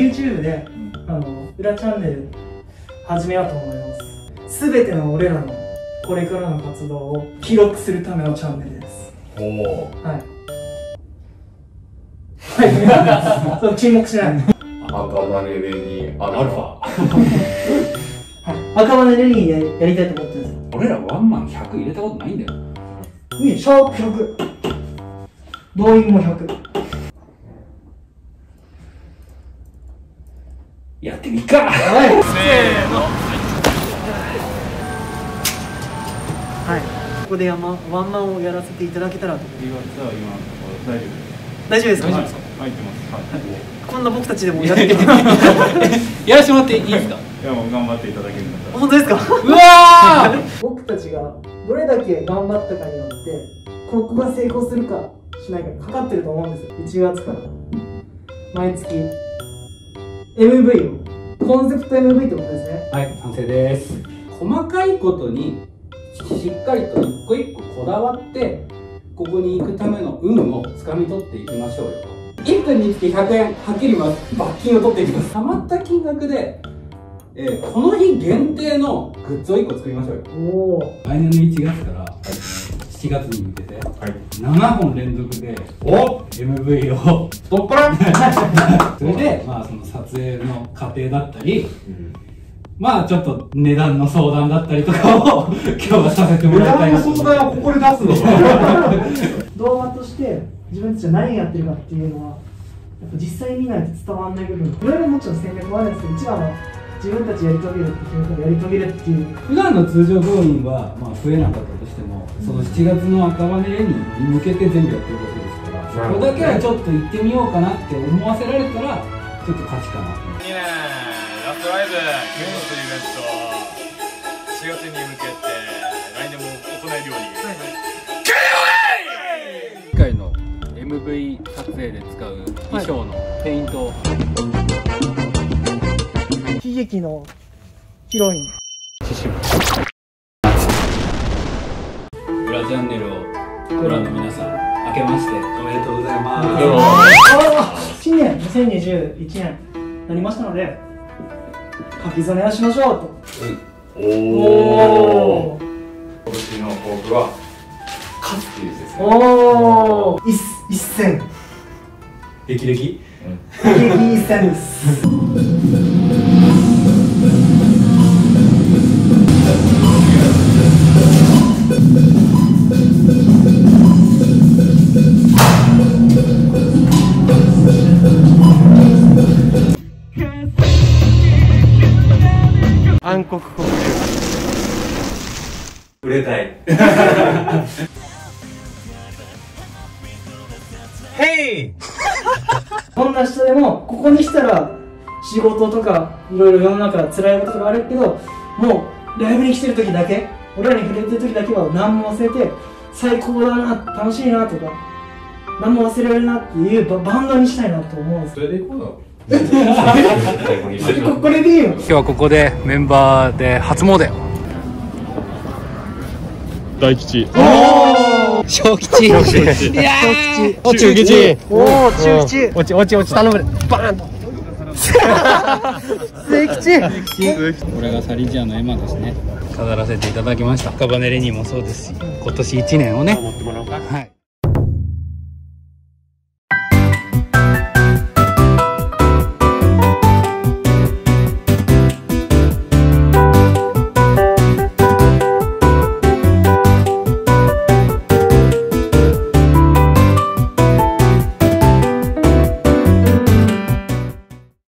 YouTube で裏チャンネル始めようと思います。すべての俺らのこれからの活動を記録するためのチャンネルです。おお。はい。そう沈黙しない。 赤羽レニーアルファ。 赤羽レニーやりたいと思ってるんですよ。 俺らワンマン100入れたことないんだよ。 いい、シャープ100。動員も100。 やってみっか。 はい。せーの。はい。ここでワンマンをやらせていただけたらと。大丈夫ですか？大丈夫ですか？入ってます。こんな僕たちでもやってみます。 やらせてもらっていいですか？ いやもう頑張っていただけるんだったら。 本当ですか？ うわー。 僕たちがどれだけ頑張ったかによってここが成功するかしないかかかってると思うんですよ。1月から毎月 MV をコンセプト MV ってことですね。 はい、完成です。細かいことにしっかりと一個一個こだわってここに行くための運をつかみ取っていきましょうよと。1分につき100円はっきり言います。罰金を取っていきます。たまった金額で、この日限定のグッズを1個作りましょうよ。 お来年の1月から7月に向けて、7本連続で MV をどっからそれで、まあ、その撮影の過程だったり、まあちょっと値段の相談だったりとかを今日はさせてもらいたいなと。 値段の相談をここで出すの動画として自分たちが何やってるかっていうのはやっぱ実際に見ないと伝わらない部分、いろいろもちろん戦略もあるんですけど、一番は自分たちやり遂げるって決めたらやり遂げるっていう。 普段の通常動員は、まあ、増えなかったとしても、その7月の赤羽レニーに向けて全部やってることですから、そこだけはちょっと行ってみようかなって思わせられたらちょっと勝ちかなと。 いいねラストライブ記念のイベント4月に向けて来年も行えるように。 次回の MV 撮影で使う衣装のペイントを、 悲劇のヒロイン裏チャンネルをご覧の皆さん、明けましておめでとうございます。 新年2021年になりましたので書き初めをしましょうと。 おお。今年の抱負は勝つっていう字ですね。 おお。一戦。 歴々。 一戦です。暗黒国流売れたいヘイどんな人でもここにしたら仕事とかいろいろ世の中辛いこととかあるけど、もうライブに来てる時だけ、俺らに触れてる時だけは何も忘れて最高だな、楽しいなとか何も忘れられるなっていうバンドにしたいなと思うんです。 それでいこうよこれでいいよ。 今日はここでメンバーで初詣。 大吉。 小吉。いやー。 お中吉。 おお中吉。 落ち頼むで。バーン。 末吉。 これがサリジアの絵馬ですね。飾らせていただきました。赤羽レニーもそうですし、今年1年をね。はい。